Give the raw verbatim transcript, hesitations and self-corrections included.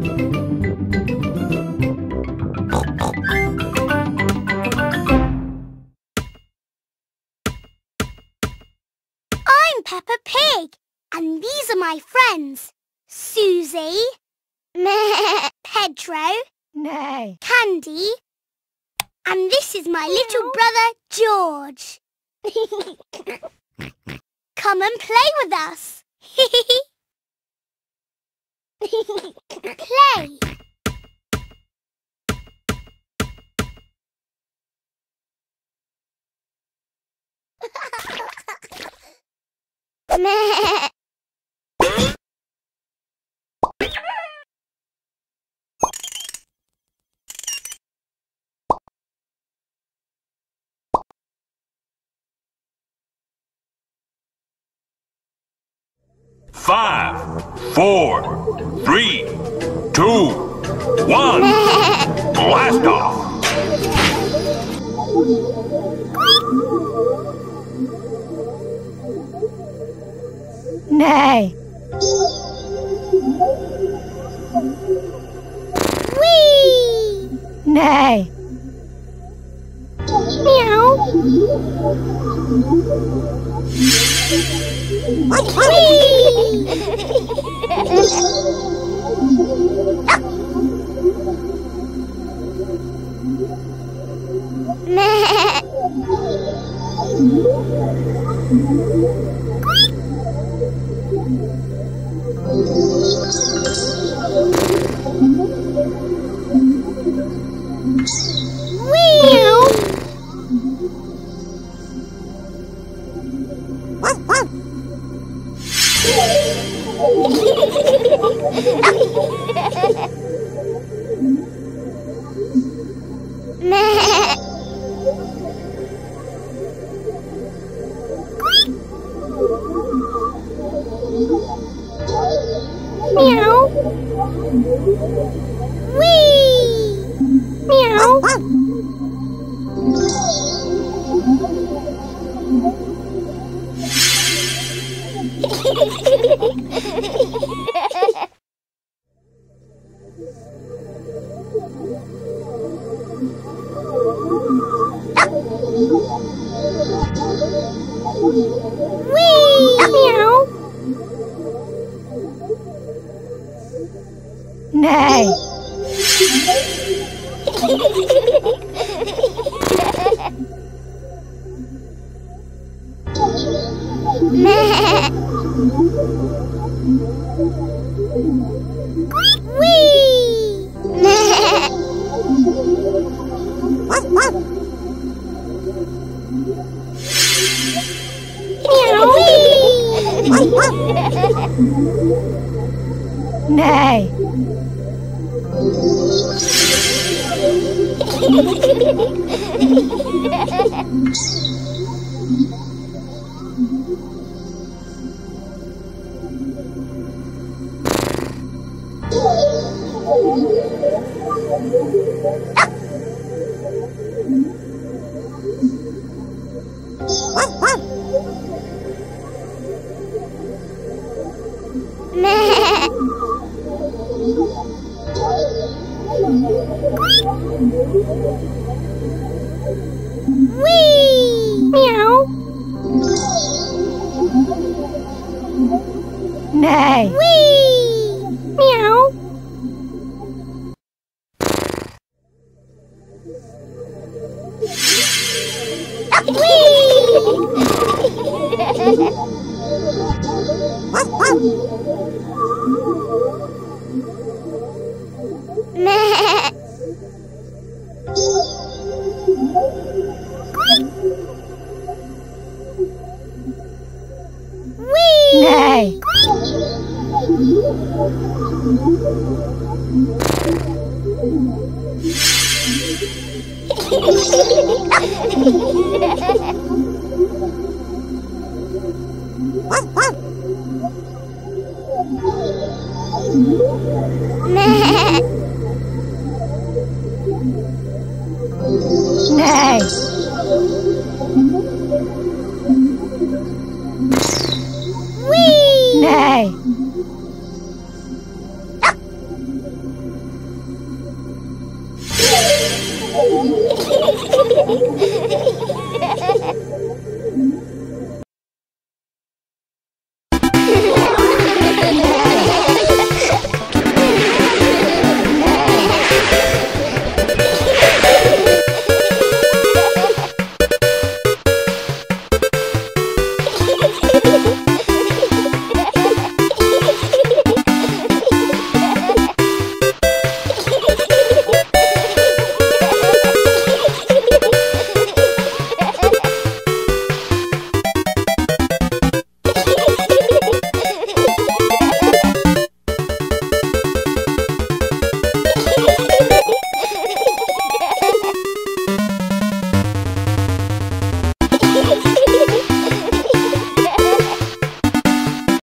I'm Peppa Pig, and these are my friends. Susie, Meh, Pedro, Nay. Candy, and this is my little brother George. Come and play with us. Play. Meh. Five, four, three, two, one. Blast off! Nay. Whee! Nay. Meow. Meh. Meow. Meh. Meow. Whee! Meow. Whee! Meow. Nay. Meh. Whee! Meh. Meow. Nay. Meh. Whee! Meow. Nay. Whee! Meow. Meh. Whee! Nay.